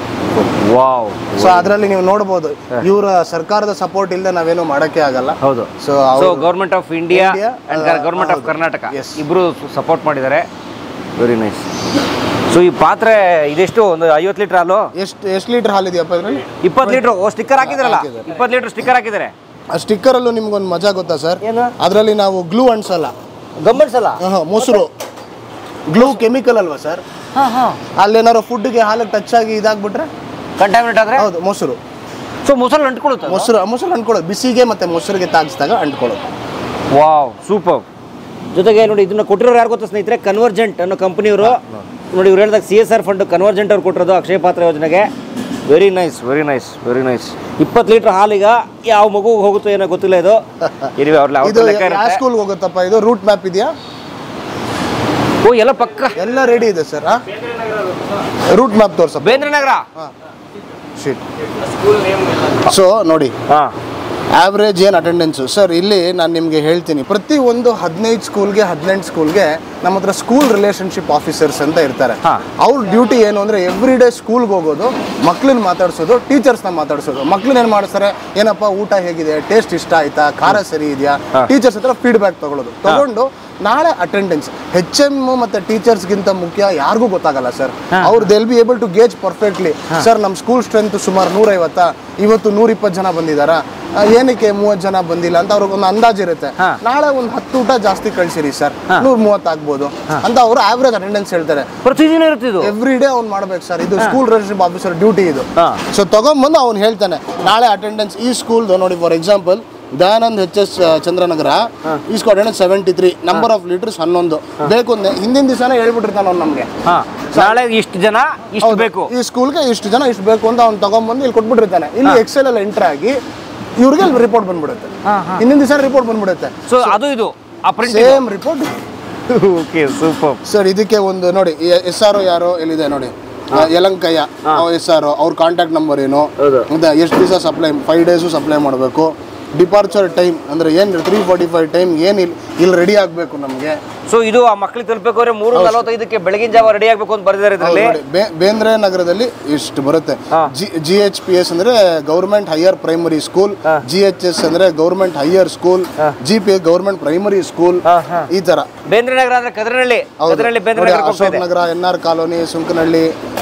ವಾವ್. ಸೊ ಅದರಲ್ಲಿ ನೀವು ನೋಡಬಹುದು, ಇವರ ಸರ್ಕಾರದ ಸಪೋರ್ಟ್ ಇಲ್ಲದೆ ನಾವೇನು ಮಾಡಕ್ಕೆ ಆಗಲ್ಲ. ಹೌದು. So government of India and government of Karnataka ಇಬ್ರು ಸಪೋರ್ಟ್ ಮಾಡಿದ್ದಾರೆ. Very nice. ಸೊ ಈ ಪಾತ್ರೆ ಇದೆಷ್ಟು? ಒಂದು ಐವತ್ತು ಲೀಟರ್ ಹಾಲು? ಎಷ್ಟು ಎಷ್ಟು ಲೀಟರ್ ಹಾಲು ಇದೆಯಪ್ಪ ಇದರಲ್ಲಿ? ಇಪ್ಪತ್ತು ಲೀಟರ್. ಓ, ಸ್ಟಿಕ್ಕರ್ ಹಾಕಿದ್ರಲ್ಲ, ಇಪ್ಪತ್ತು ಲೀಟರ್ ಸ್ಟಿಕ್ಕರ್ ಹಾಕಿದ್ದಾರೆ. ಆ ಸ್ಟಿಕ್ಕರ್ ಅಲ್ಲೂ ನಿಮ್ಗೊಂದು ಮಜಾ ಗೊತ್ತಾ ಸರ್? ಅದರಲ್ಲಿ ನಾವು ಗ್ಲೂ ಅಂಟಿಸಲ್ಲ, ಗಮ್ ಅಂಟಿಸಲ್ಲ, ಮೊಸರು. ಗ್ಲೂ ಕೆಮಿಕಲ್ ಅಲ್ವಾ ಸರ್? ಅಲ್ಲೇನಾರು ಫುಡ್ಗೆ ಹಾಲಿಗೆ ಟಚ್ ಆಗಿ ಇದಾಗ್ಬಿಟ್ರೆ ಕಂಟಾಮಿನೇಟ್ ಆದ್ರೆ, ಹೌದು, ಮೊಸರು. ಸೊ ಮೊಸರು ಅಂಟ್ಕೊಳ್ಳುತ್ತೆ. ಮೊಸರು ಮೊಸರು ಅಂಟ್ಕೊಳ್ಳೋದು, ಬಿಸಿಗೆ ಮತ್ತೆ ಮೊಸರಿಗೆ ತಾಗಿಸಿದಾಗ ಅಂಟ್ಕೊಳ್ಳೋದು. Wow, super. ಜೊತೆಗೆ ನೋಡಿ, ಇದನ್ನ ಕೊಟ್ಟಿರೋರು ಯಾರು ಗೊತ್ತಾ ಸ್ನೇಹಿತರೆ? ಕನ್ವರ್ಜೆಂಟ್ ಅನ್ನೋ ಕಂಪನಿಯವರು. ನೋಡಿ, ಇವ್ರು ಹೇಳಿದಾಗ C S R fund convergent ಅವ್ರು ಕೊಟ್ಟಿರೋದು ಅಕ್ಷಯ ಪಾತ್ರ ಯೋಜನೆಗೆ. Very nice, very nice, very nice. ಇಪ್ಪತ್ತು ಲೀಟರ್ ಹಾಲಿಗ ಯಾವ ಮಗು ಹೋಗುತ್ತೋ ಏನೋ ಗೊತ್ತಿಲ್ಲ. ಇದು ಯಾವ ಸ್ಕೂಲ್ಗೆ ಹೋಗುತ್ತಪ್ಪ? ಇದು ರೂಟ್ ಮ್ಯಾಪ್ ಇದೆಯಾ? ಓ, ಎಲ್ಲ ಪಕ್ಕ ಎಲ್ಲ ರೆಡಿ ಇದೆ ಸರ್. ರೂಟ್ ಮ್ಯಾಪ್ ತೋರ್ಸ, ಬೇಂದ್ರೆ ನಗರ. ಸೊ ನೋಡಿ, ಆವ್ರೇಜ್ ಏನು ಅಟೆಂಡೆನ್ಸು ಸರ್ ಇಲ್ಲಿ ನಾನು ನಿಮಗೆ ಹೇಳ್ತೀನಿ. ಪ್ರತಿ ಒಂದು ಹದಿನೈದು ಸ್ಕೂಲ್ಗೆ ಹದಿನೆಂಟು ಸ್ಕೂಲ್ಗೆ ನಮ್ಮ ಹತ್ರ ಸ್ಕೂಲ್ ರಿಲೇಷನ್ಶಿಪ್ ಆಫೀಸರ್ಸ್ ಅಂತ ಇರ್ತಾರೆ. ಅವ್ರ ಡ್ಯೂಟಿ ಏನು ಅಂದರೆ ಎವ್ರಿ ಡೇ ಸ್ಕೂಲ್ಗೆ ಹೋಗೋದು, ಮಕ್ಳನ್ನ ಮಾತಾಡ್ಸೋದು, ಟೀಚರ್ಸ್ನ ಮಾತಾಡ್ಸೋದು. ಮಕ್ಳನ್ನ ಏನು ಮಾಡ್ತಾರೆ, ಏನಪ್ಪ ಊಟ ಹೇಗಿದೆ, ಟೇಸ್ಟ್ ಇಷ್ಟ ಆಯ್ತಾ, ಖಾರ ಸರಿ ಇದೆಯಾ, ಟೀಚರ್ಸ್ ಹತ್ರ ಫೀಡ್ಬ್ಯಾಕ್ ತಗೊಳ್ಳೋದು. ತಗೊಂಡು ನಾಳೆ ಅಟೆಂಡೆನ್ಸ್ ಹೆಚ್ ಎಮ್ ಮತ್ತೆ ಟೀಚರ್ಸ್ಗಿಂತ ಮುಖ್ಯ ಯಾರಿಗೂ ಗೊತ್ತಾಗಲ್ಲ ಸರ್. ಅವ್ರು they'll be able to gauge perfectly. Sir ನಮ್ಮ ಸ್ಕೂಲ್ ಸ್ಟ್ರೆಂತ್ ಸುಮಾರು ನೂರೈವತ್ತ, ಇವತ್ತು ನೂರ ಇಪ್ಪತ್ತು ಜನ ಬಂದಿದಾರ, ಏನಕ್ಕೆ ಮೂವತ್ತು ಜನ ಬಂದಿಲ್ಲ ಅಂತ ಅವ್ರಿಗೆ ಒಂದು ಅಂದಾಜು ಇರುತ್ತೆ. ನಾಳೆ ಒಂದು ಹತ್ತು ಊಟ ಜಾಸ್ತಿ ಕಳ್ಸಿರಿ ಸರ್, ನೂರ ಮೂವತ್ತು ಆಗ್ಬೋದು ಅಂತ ಅವರು ಆವ್ರೇಜ್ ಅಟೆಂಡೆನ್ಸ್ ಹೇಳ್ತಾರೆ. ಪ್ರತಿದಿನ ಇರುತ್ತೆ, ಎವ್ರಿ ಡೇ ಅವ್ನು ಮಾಡ್ಬೇಕು ಸರ್. ಇದು ಸ್ಕೂಲ್ ರಿಲೇಷನ್ಶಿಪ್ ಆಫೀಸರ್ ಡ್ಯೂಟಿ ಇದು. ಸೊ ತಗೊಂಡ್ಬಂದು ಅವ್ನು ಹೇಳ್ತಾನೆ ನಾಳೆ ಅಟೆಂಡೆನ್ಸ್ ಈ ಸ್ಕೂಲ್ದು. ನೋಡಿ, for example Dayanand H S Chandranagar is attendance seventy three, number of litres ಹನ್ನೊಂದು. ಬೇಕು ಅಂದ್ರೆ ಹಿಂದಿನ ದಿವಸನೇ ಹೇಳ್ಬಿಟ್ಟಿರ್ತಾನೆ ಅವ್ನು ನಮಗೆ, ನಾಳೆ ಇಷ್ಟು ಜನ ಇಷ್ಟು ಬೇಕು, ಈ ಸ್ಕೂಲ್ಗೆ ಇಷ್ಟು ಜನ ಇಷ್ಟು ಬೇಕು ಅಂತ ಅವ್ನು ತಗೊಂಡ್ಬಂದು ಇಲ್ಲಿ ಕೊಟ್ಬಿಟ್ಟಿರ್ತಾನೆ. ಇಲ್ಲಿ ಎಕ್ಸೆಲ್ ಅಲ್ಲಿ ಎಂಟರ್ ಆಗಿ ಇವ್ರಿಗೆ ಅಲ್ಲಿ ರಿಪೋರ್ಟ್ ಬಂದ್ಬಿಡುತ್ತೆ. ಹಿಂದಿನ ದಿವಸ ರಿಪೋರ್ಟ್ ಬಂದ್ಬಿಡುತ್ತೆ. ಸೊ ಅದು ಇದು same report. Okay, super sir. ಇದಕ್ಕೆ ಒಂದು ನೋಡಿ, ಎಸ್ ಆರ್ ಒ ಯಾರೋ ಎಲ್ಲಿದೆ ನೋಡಿ, ಯಲಂಕಯ್ಯ ಎಸ್ ಆರ್ ಒ, ಅವ್ರ ಕಾಂಟ್ಯಾಕ್ಟ್ ನಂಬರ್ ಏನು, ಎಷ್ಟು ದಿವಸ ಸಪ್ಲೈ, ಫೈವ್ ಡೇಸು ಸಪ್ಲೈ ಮಾಡಬೇಕು. ಡಿಪಾರ್ಚರ್ ಟೈಮ್ ಅಂದ್ರೆ ಏನು, ತ್ರೀ ಫಾರ್ಟಿ ಫೈವ್ ಟೈಮ್ ಏನು ಇಲ್ಲಿ ಇಲ್ಲಿ ರೆಡಿ ಆಗಬೇಕು ನಮಗೆ. ಸೊ ಇದು ಆ ಮಕ್ಕಳಿಗೆ ತಲುಪಬೇಕಾದ್ರೆ ಮೂರು ನಲವತ್ತೈದಕ್ಕೆ ಬೆಳಗಿನ ಜಾವ ರೆಡಿ ಆಗಬೇಕು ಅಂತ ಬರೆದಿದ್ದಾರೆ ಇದರಲ್ಲಿ. ಬೇಂದ್ರೆ ನಗರದಲ್ಲಿ ಇಷ್ಟು ಬರುತ್ತೆ. ಜಿ ಎಚ್ ಪಿ ಎಸ್ ಅಂದ್ರೆ government higher primary school, G H S ಅಂದ್ರೆ government higher school, G P S government primary school. ಈ ತರ ಬೇಂದ್ರೆ ನಗರ ಅಂದ್ರೆ Kadaranahalli, Ashok Nagar, N R colony, Sunkanahalli,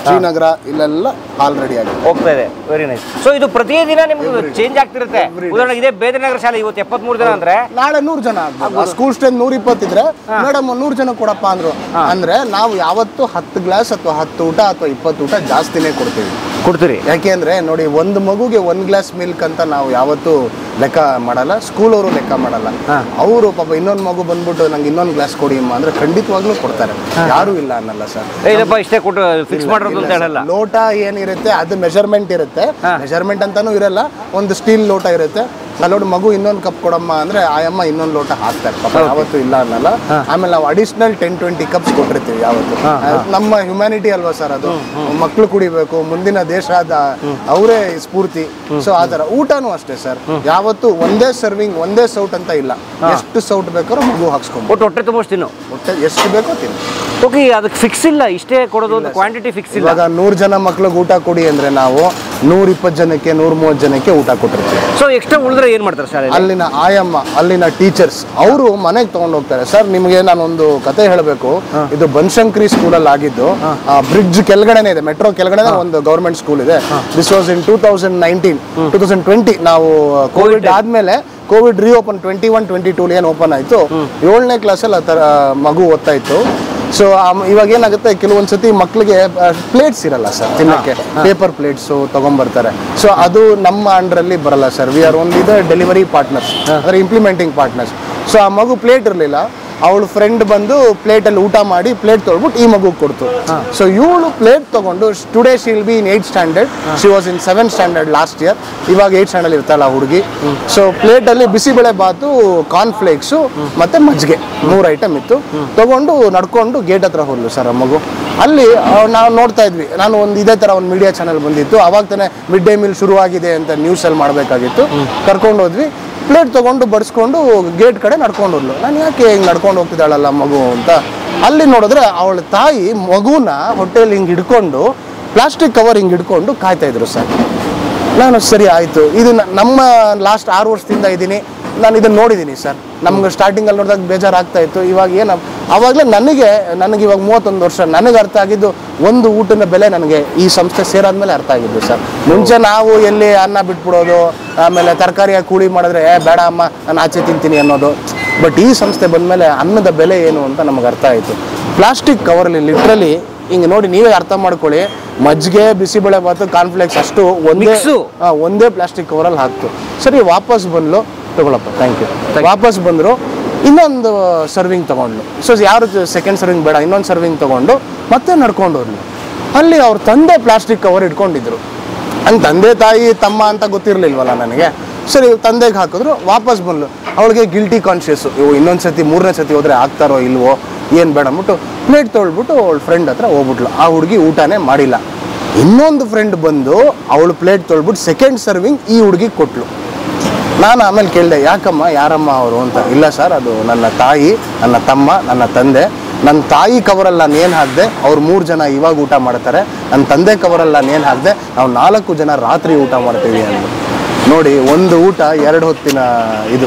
Srinagar ಇಲ್ಲೆಲ್ಲ ಹಾಲ್ ರೆಡಿ ಆಗಿದೆ, ಹೋಗ್ತಾ ಇದೆ. Very nice. ಸೊ ಇದು ಪ್ರತಿದಿನ ನಿಮ್ಗೆ ಚೇಂಜ್ ಆಗ್ತಿರುತ್ತೆ. ಉದಾಹರಣೆಗೆ ಇದೇ ಬೇದನಗರ ಶಾಲೆ ಇವತ್ತು ಎಪ್ಪತ್ಮೂರು ಜನ ಅಂದ್ರೆ ನಾಳೆ ನೂರು ಜನ ಆಗ್ಬೋದು. ಸ್ಕೂಲ್ ಸ್ಟ್ರೆಂತ್ ನೂರ ಇಪ್ಪತ್ತಿದ್ರೆ ಮೇಡಮ್ ನೂರು ಜನ ಕೊಡಪ್ಪ ಅಂದ್ರು ಅಂದ್ರೆ ನಾವು ಯಾವತ್ತು ಹತ್ತು ಗ್ಲಾಸ್ ಅಥವಾ ಹತ್ತು ಊಟ ಅಥವಾ ಇಪ್ಪತ್ತು ಊಟ ಜಾಸ್ತಿನೇ ಕೊಡ್ತೀವಿ ಕೊಡ್ತೀರಿ. ಯಾಕೆಂದ್ರೆ ನೋಡಿ, ಒಂದು ಮಗುಗೆ ಒಂದ್ ಗ್ಲಾಸ್ ಮಿಲ್ಕ್ ಅಂತ ನಾವು ಯಾವತ್ತು ಲೆಕ್ಕ ಮಾಡಲ್ಲ, ಸ್ಕೂಲ್ ಅವರು ಲೆಕ್ಕ ಮಾಡಲ್ಲ. ಅವರು ಪಾಪ ಇನ್ನೊಂದು ಮಗು ಬಂದ್ಬಿಟ್ಟು ನಂಗೆ ಇನ್ನೊಂದು ಗ್ಲಾಸ್ ಕೊಡಿ ಅಮ್ಮ ಅಂದ್ರೆ ಖಂಡಿತವಾಗ್ಲೂ ಕೊಡ್ತಾರೆ, ಯಾರು ಇಲ್ಲ ಅನ್ನಲ್ಲ ಸರ್. ಇದಪ್ಪ ಇಷ್ಟೇ ಕೊಟ್ಟು ಫಿಕ್ಸ್ ಮಾಡೋದು ಅಂತ ಹೇಳಲ್ಲ. ಲೋಟ ಏನಿರುತ್ತೆ ಅದು ಮೆಜರ್ಮೆಂಟ್ ಇರುತ್ತೆ, ಮೆಜರ್ಮೆಂಟ್ ಅಂತಾನೂ ಇರಲ್ಲ, ಒಂದು ಸ್ಟೀಲ್ ಲೋಟ ಇರುತ್ತೆ. ಅಲ್ಲೋಡು ಮಗು ಇನ್ನೊಂದು ಕಪ್ ಕೊಡಮ್ಮ ಅಂದ್ರೆ ಆಯಮ್ಮ ಇನ್ನೊಂದು ಲೋಟ ಹಾಕ್ತಾರೆ, ಪಾಪ ಯಾವತ್ತು ಇಲ್ಲ ಅನ್ನಲ್ಲ. ಆಮೇಲೆ ನಾವು ಅಡಿಷನಲ್ ಟೆನ್ ಟ್ವೆಂಟಿ ಕಪ್ಸ್ ಕೊಟ್ಟಿರ್ತೀವಿ ಯಾವತ್ತು. ನಮ್ಮ ಹ್ಯುಮ್ಯಾನಿಟಿ ಅಲ್ವಾ ಸರ್ ಅದು, ಮಕ್ಳು ಕುಡಿಬೇಕು, ಮುಂದಿನ ದೇಶದ ಅವರೇ ಸ್ಫೂರ್ತಿ. ಸೊ ಆ ತರ ಊಟನೂ ಅಷ್ಟೇ ಸರ್, ಯಾವತ್ತು ಒಂದೇ ಸರ್ವಿಂಗ್ ಒಂದೇ ಸೌಟ್ ಅಂತ ಇಲ್ಲ, ಎಷ್ಟು ಸೌಟ್ ಬೇಕಾದ್ರೂ ಮಗು ಹಾಕ್ಸ್ಕೊಂಡು ಒಟ್ಟು ಹೊಟ್ಟೆ ತುಂಬ ತಿನ್ನು, ಹೊಟ್ಟೆ ಎಷ್ಟು ಬೇಕೋ ತಿನ್ನು. ಓಕೆ, ಅದಕ್ಕೆ ಫಿಕ್ಸ್ ಇಲ್ಲ, ಇಷ್ಟೇ ಕೊಡೋದು ಅಂತ ಕ್ವಾಂಟಿಟಿ ಫಿಕ್ಸ್ ಇಲ್ಲ. ಇವಾಗ ನೂರು ಜನ ಮಕ್ಳಿಗೆ ಊಟ ಕೊಡಿ ಅಂದ್ರೆ ನಾವು ನೂರ ಇಪ್ಪತ್ತು ಜನಕ್ಕೆ ನೂರ ಮೂವತ್ತು ಜನಕ್ಕೆ ಊಟ ಕೊಟ್ಟಿರ್ತೀವಿ. ಸೊ ಎಕ್ಸ್ಟ್ರಾ ಉಳಿದ್ರೆ ಏನ್ ಮಾಡ್ತಾರೆ ಸರ್? ಅಲ್ಲಿನ ಆಯಮ್ಮ, ಅಲ್ಲಿನ ಟೀಚರ್ಸ್ ಅವರು ಮನೆಗೆ ತಗೊಂಡು ಹೋಗ್ತಾರೆ. ಸರ್ ನಿಮಗೆ ನಾನೊಂದು ಕತೆ ಹೇಳಬೇಕು. ಇದು ಬನಶಂಕರಿ ಸ್ಕೂಲಲ್ಲಿ ಆಗಿದ್ದು, ಬ್ರಿಡ್ಜ್ ಕೆಳಗಡೆನೆ ಇದೆ, ಮೆಟ್ರೋ ಕೆಳಗಡೆ ಒಂದು ಗೌರ್ಮೆಂಟ್ ಸ್ಕೂಲ್ ಇದೆ. This was in two thousand nineteen two thousand twenty ನಾವು ಕೋವಿಡ್ ಆದ್ಮೇಲೆ Covid reopen twenty one twenty two ಏನ್ ಓಪನ್ ಆಯ್ತು, ಏಳನೇ ಕ್ಲಾಸಲ್ಲಿ ಆ ಥರ ಮಗು ಓದ್ತಾ ಇತ್ತು. ಸೊ ಇವಾಗ ಏನಾಗುತ್ತೆ, ಕೆಲವೊಂದ್ಸತಿ ಮಕ್ಳಿಗೆ ಪ್ಲೇಟ್ಸ್ ಇರಲ್ಲ ಸರ್ ತಿನ್ನಕ್ಕೆ, ಪೇಪರ್ ಪ್ಲೇಟ್ಸು ತಗೊಂಡ್ಬರ್ತಾರೆ. ಸೊ ಅದು ನಮ್ಮ ಅಂಡ್ರಲ್ಲಿ ಬರಲ್ಲ sir, we are only the delivery partners, ಅಂದರೆ ಇಂಪ್ಲಿಮೆಂಟಿಂಗ್ ಪಾರ್ಟ್ನರ್ಸ್. ಸೊ ಆ ಮಗು ಪ್ಲೇಟ್ ಇರಲಿಲ್ಲ, ಅವಳು ಫ್ರೆಂಡ್ ಬಂದು ಪ್ಲೇಟಲ್ಲಿ ಊಟ ಮಾಡಿ ಪ್ಲೇಟ್ ತೊಳ್ಬಿಟ್ಟು ಈ ಮಗು ಕೊಡ್ತು. ಸೊ ಇವಳು ಪ್ಲೇಟ್ ತಗೊಂಡು today she will be in eight standard, she was in seven standard last year, ಇವಾಗ ಏಯ್ಟ್ ಸ್ಟ್ಯಾಂಡರ್ಡ್ ಇರ್ತಾಳ ಹುಡುಗಿ. ಸೊ ಪ್ಲೇಟಲ್ಲಿ ಬಿಸಿಬೇಳೆ ಬಾತು, ಕಾರ್ನ್ ಫ್ಲೇಕ್ಸು ಮತ್ತೆ ಮಜ್ಜಿಗೆ ಮೂರು ಐಟಮ್ ಇತ್ತು, ತಗೊಂಡು ನಡ್ಕೊಂಡು ಗೇಟ್ ಹತ್ರ ಹೋದ್ಲು ಸರ್ ಆ ಮಗು. ಅಲ್ಲಿ ನಾವು ನೋಡ್ತಾ ಇದ್ವಿ, ನಾನು ಒಂದು ಇದೇ ಥರ ಒಂದು ಮೀಡಿಯಾ ಚಾನಲ್ ಬಂದಿತ್ತು, ಅವಾಗ ತಾನೇ ಮಿಡ್ ಡೇ ಮೀಲ್ ಶುರುವಾಗಿದೆ ಅಂತ ನ್ಯೂಸಲ್ಲಿ ಮಾಡಬೇಕಾಗಿತ್ತು. ಕರ್ಕೊಂಡು ಹೋದ್ವಿ, ಪ್ಲೇಟ್ ತೊಗೊಂಡು ಬಡಿಸ್ಕೊಂಡು ಗೇಟ್ ಕಡೆ ನಡ್ಕೊಂಡು ಹೋದ್ಲು. ನಾನು ಯಾಕೆ ಹಿಂಗೆ ನಡ್ಕೊಂಡು ಹೋಗ್ತಿದ್ದಾಳಲ್ಲ ಮಗು ಅಂತ ಅಲ್ಲಿ ನೋಡಿದ್ರೆ ಅವಳ ತಾಯಿ ಮಗುನ ಹೊಟ್ಟೆಯಲ್ಲಿ ಹಿಂಗೆ ಹಿಡ್ಕೊಂಡು ಪ್ಲಾಸ್ಟಿಕ್ ಕವರ್ ಹಿಂಗೆ ಹಿಡ್ಕೊಂಡು ಕಾಯ್ತಾ ಇದ್ರು ಸರ್. ನಾನು ಸರಿ ಆಯಿತು, ಇದು ನಮ್ಮ ಲಾಸ್ಟ್ ಆರು ವರ್ಷದಿಂದ ಇದ್ದೀನಿ, ನಾನು ಇದನ್ನು ನೋಡಿದ್ದೀನಿ ಸರ್. ನಮ್ಗೆ ಸ್ಟಾರ್ಟಿಂಗಲ್ಲಿ ನೋಡಿದಾಗ ಬೇಜಾರಾಗ್ತಾ ಇತ್ತು. ಇವಾಗ ಏನು ಆವಾಗಲೇ ನನಗೆ ನನಗೆ ಇವಾಗ ಮೂವತ್ತೊಂದು ವರ್ಷ, ನನಗೆ ಅರ್ಥ ಆಗಿದ್ದು ಒಂದು ಊಟದ ಬೆಲೆ ನನಗೆ ಈ ಸಂಸ್ಥೆ ಸೇರಾದ್ಮೇಲೆ ಅರ್ಥ ಆಗಿದ್ದು ಸರ್. ಮುಂಚೆ ನಾವು ಎಲ್ಲಿ ಅನ್ನ ಬಿಟ್ಬಿಡೋದು, ಆಮೇಲೆ ತರಕಾರಿಯಾಗಿ ಕೂಲಿ ಮಾಡಿದ್ರೆ ಏ ಬೇಡ ಅಮ್ಮ ನಾನು ಆಚೆ ತಿಂತೀನಿ ಅನ್ನೋದು. ಬಟ್ ಈ ಸಂಸ್ಥೆ ಬಂದಮೇಲೆ ಅನ್ನದ ಬೆಲೆ ಏನು ಅಂತ ನಮಗೆ ಅರ್ಥ ಆಯಿತು. ಪ್ಲಾಸ್ಟಿಕ್ ಕವರಲ್ಲಿ ಲಿಟ್ರಲಿ ಹಿಂಗೆ ನೋಡಿ, ನೀವೇ ಅರ್ಥ ಮಾಡ್ಕೊಳ್ಳಿ, ಮಜ್ಜಿಗೆ, ಬಿಸಿಬೇಳೆ ಬಾತು, ಕಾರ್ನ್ಫ್ಲೇಕ್ಸ್ ಅಷ್ಟು ಒಂದೇ ಒಂದೇ ಪ್ಲಾಸ್ಟಿಕ್ ಕವರಲ್ಲಿ ಹಾಕ್ತು. ಸರಿ ವಾಪಸ್ ಬಂದ್ಲು, ತಗೊಳಪ್ಪ ಥ್ಯಾಂಕ್ ಯು, ವಾಪಸ್ ಬಂದರು, ಇನ್ನೊಂದು ಸರ್ವಿಂಗ್ ತೊಗೊಂಡ್ಲು. ಸೊ ಯಾರು ಸೆಕೆಂಡ್ ಸರ್ವಿಂಗ್ ಬೇಡ, ಇನ್ನೊಂದು ಸರ್ವಿಂಗ್ ತೊಗೊಂಡು ಮತ್ತೆ ನಡ್ಕೊಂಡು ಹೋದ್ಲು. ಅಲ್ಲಿ ಅವ್ರ ತಂದೆ ಪ್ಲಾಸ್ಟಿಕ್ ಕವರ್ ಇಟ್ಕೊಂಡಿದ್ರು. ಹಂಗೆ ತಂದೆ ತಾಯಿ ತಮ್ಮ ಅಂತ ಗೊತ್ತಿರಲಿಲ್ವಲ್ಲ ನನಗೆ. ಸರಿ ತಂದೆಗೆ ಹಾಕಿದ್ರು, ವಾಪಸ್ ಬಂದ್ಲು. ಅವಳಿಗೆ ಗಿಲ್ಟಿ ಕಾನ್ಷಿಯಸ್ಸು, ಇವು ಇನ್ನೊಂದು ಸತಿ ಮೂರನೇ ಸತಿ ಹೋದರೆ ಆಗ್ತಾರೋ ಇಲ್ವೋ ಏನು ಬೇಡ ಅಂದ್ಬಿಟ್ಟು ಪ್ಲೇಟ್ ತೊಳ್ಬಿಟ್ಟು ಅವಳ ಫ್ರೆಂಡ್ ಹತ್ರ ಹೋಗ್ಬಿಟ್ಲು. ಆ ಹುಡುಗಿ ಊಟನೇ ಮಾಡಿಲ್ಲ. ಇನ್ನೊಂದು ಫ್ರೆಂಡ್ ಬಂದು ಅವಳು ಪ್ಲೇಟ್ ತೊಳ್ಬಿಟ್ಟು ಸೆಕೆಂಡ್ ಸರ್ವಿಂಗ್ ಈ ಹುಡುಗಿಗೆ ಕೊಟ್ಲು. ನಾನು ಆಮೇಲೆ ಕೇಳಿದೆ, ಯಾಕಮ್ಮ ಯಾರಮ್ಮ ಅವರು ಅಂತ. ಇಲ್ಲ ಸರ್, ಅದು ನನ್ನ ತಾಯಿ, ನನ್ನ ತಮ್ಮ, ನನ್ನ ತಂದೆ. ನನ್ನ ತಾಯಿ ಕವರಲ್ಲಿ ನಾನು ಏನು ಹಾಕಿದೆ, ಅವ್ರು ಮೂರು ಜನ ಇವಾಗ ಊಟ ಮಾಡ್ತಾರೆ. ನನ್ನ ತಂದೆ ಕವರಲ್ಲಿ ನಾನು ಏನು ಹಾಕಿದೆ, ನಾವು ನಾಲ್ಕು ಜನ ರಾತ್ರಿ ಊಟ ಮಾಡ್ತೀವಿ ಅಂತ. ನೋಡಿ, ಒಂದು ಊಟ ಎರಡು ಹೊತ್ತಿನ ಇದು.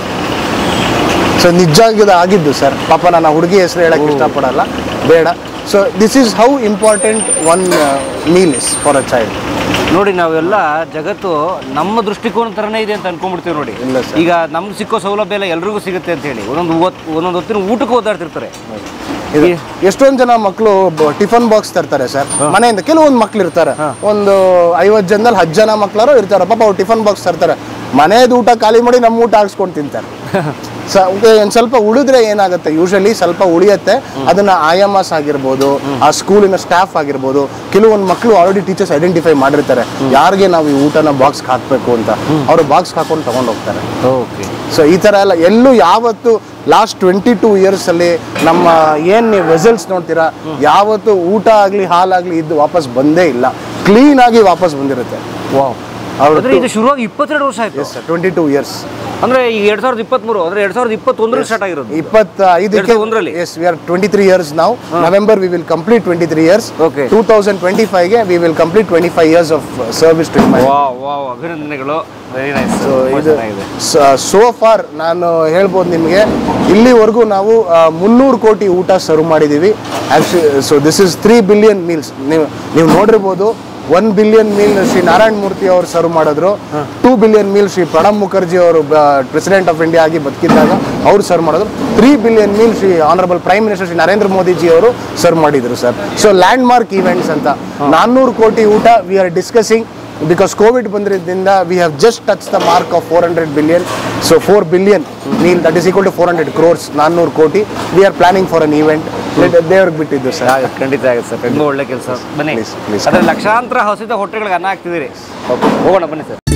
ಸೊ ನಿಜಾಗಿದ್ದು ಆಗಿದ್ದು ಸರ್. ಪಾಪ ನಾನು ಹುಡುಗಿ ಹೆಸರು ಹೇಳಕ್ಕೆ ಇಷ್ಟಪಡಲ್ಲ, ಬೇಡ. So this is how important one meal is for a child. ನೋಡಿ, ನಾವೆಲ್ಲ ಜಗತ್ತು ನಮ್ಮ ದೃಷ್ಟಿಕೋನ ಥರನೇ ಇದೆ ಅಂತ ಅನ್ಕೊಂಡ್ಬಿಡ್ತೀವಿ ನೋಡಿ. ಈಗ ನಮ್ಗೆ ಸಿಕ್ಕೋ ಸೌಲಭ್ಯ ಎಲ್ಲ ಎಲ್ರಿಗೂ ಸಿಗುತ್ತೆ ಅಂತ ಹೇಳಿ ಒಂದೊಂದು ಒಂದೊಂದು ಹೊತ್ತಿನ ಊಟಕ್ಕೆ ಓದಾಡ್ತಿರ್ತಾರೆ. ಎಷ್ಟೊಂದು ಜನ ಮಕ್ಕಳು ಟಿಫನ್ ಬಾಕ್ಸ್ ತರ್ತಾರೆ ಸರ್ ಮನೆಯಿಂದ. ಕೆಲವೊಂದು ಮಕ್ಳು ಇರ್ತಾರೆ, ಒಂದು ಐವತ್ತು ಜನದಲ್ಲಿ ಹತ್ತು ಜನ ಮಕ್ಳಾರು ಇರ್ತಾರೆ. ಪಾಪ ಅವ್ರು ಟಿಫನ್ ಬಾಕ್ಸ್ ತರ್ತಾರೆ, ಮನೆಯದು ಊಟ ಖಾಲಿ ಮಾಡಿ ನಮ್ಮ ಊಟ ಹಾಕ್ಸ್ಕೊಂಡು ತಿಂತಾರೆ. ಸ ಒಂದು ಸ್ವಲ್ಪ ಉಳಿದ್ರೆ ಏನಾಗುತ್ತೆ, ಯೂಶಲಿ ಸ್ವಲ್ಪ ಉಳಿಯುತ್ತೆ. ಅದನ್ನ ಆಯಾಮಸ್ ಆಗಿರ್ಬೋದು, ಆ ಸ್ಕೂಲಿನ ಸ್ಟಾಫ್ ಆಗಿರ್ಬೋದು, ಕೆಲವೊಂದು ಮಕ್ಕಳು ಆಲ್ರೆಡಿ ಟೀಚರ್ಸ್ ಐಡೆಂಟಿಫೈ ಮಾಡಿರ್ತಾರೆ ಯಾರಿಗೆ ನಾವು ಈ ಊಟನ ಬಾಕ್ಸ್ ಹಾಕಬೇಕು ಅಂತ. ಅವರು ಬಾಕ್ಸ್ ಹಾಕೊಂಡು ತಗೊಂಡು ಹೋಗ್ತಾರೆ. ಸೊ ಈ ಥರ ಎಲ್ಲ ಎಲ್ಲೂ ಯಾವತ್ತು ಲಾಸ್ಟ್ ಟ್ವೆಂಟಿ ಟೂ ಇಯರ್ಸಲ್ಲಿ ನಮ್ಮ ಏನು ನೀವು ವೆಸಲ್ಸ್ ನೋಡ್ತೀರಾ, ಯಾವತ್ತು ಊಟ ಆಗಲಿ ಹಾಲಾಗಲಿ ಇದ್ದು ವಾಪಸ್ ಬಂದೇ ಇಲ್ಲ. ಕ್ಲೀನಾಗಿ ವಾಪಸ್ ಬಂದಿರುತ್ತೆ. ವಾವ್, ಅವ್ರು ಅಂದ್ರೆ ಇದು ಶುರುವಾಗಿ ಇಪ್ಪತ್ತೆರಡು ವರ್ಷ ಆಯ್ತು. Yes sir, twenty two years. ಅಂದ್ರೆ ಈಗ ಎರಡ್ ಸಾವಿರದ ಇಪ್ಪತ್ಮೂರು ಅಂದ್ರೆ ಎರಡ್ ಸಾವಿರದ ಇಪ್ಪತ್ತೊಂದರಲ್ಲಿ ಸ್ಟಾರ್ಟ್ ಆಗಿರೋದು. ಇಪ್ಪತ್ತೈದಕ್ಕೆ ಒಂದರಲ್ಲಿ. Yes, we are twenty three years ನಾವು. November we will complete twenty three years. Okay. Two thousand twenty ಫೈವ್ಗೆ we will complete twenty five years of service to my. Wow wow, ಅಭಿನಂದನೆಗಳು. Very nice. ಸೊ ಇದು so far ನಾನು ಹೇಳ್ಬೋದು ನಿಮಗೆ, ಇಲ್ಲಿವರೆಗೂ ನಾವು ಮುನ್ನೂರು ಕೋಟಿ ಊಟ ಸರ್ವ್ ಮಾಡಿದ್ದೀವಿ. Actually so this is three billion meals. ನೀವು ನೀವು ನೋಡಿರ್ಬೋದು, one billion meal Shri Narayana Murthy ಅವರು ಸರ್ವ್ ಮಾಡಿದ್ರು. Two billion meal Shri Pranab Mukherjee ಅವರು ಪ್ರೆಸಿಡೆಂಟ್ ಆಫ್ ಇಂಡಿಯಾ ಆಗಿ ಬದುಕಿದ್ದಾಗ ಅವ್ರು ಸರ್ವ್ ಮಾಡಿದ್ರು. Three billion meal Shri honourable prime minister Shri Narendra Modiji ಅವರು ಸರ್ವ್ ಮಾಡಿದ್ರು sir. So landmark events ಅಂತ ನಾನ್ನೂರು ಕೋಟಿ ಊಟ we are discussing. Because Covid ಬಂದಿದ್ದರಿಂದ we have just touch the mark of four hundred billion. So four billion meal that is equal to four hundred crores. ನಾನ್ನೂರು ಕೋಟಿ we are planning for an event. ದೇವ್ರಿಗೆ ಬಿಟ್ಟಿದ್ದು sir. ಖಂಡಿತ ಆಗುತ್ತೆ sir, ತುಂಬ ಒಳ್ಳೆ ಕೆಲಸ. ಬನ್ನಿ, Please, please. ಅದ್ರ ಲಕ್ಷಾಂತರ ಹಸಿದ ಹೊಟ್ಟೆಗಳಿಗೆ ಅನ್ನ ಹಾಕ್ತಿದ್ದೀರಿ. ಹೋಗೋಣ ಬನ್ನಿ ಸರ್.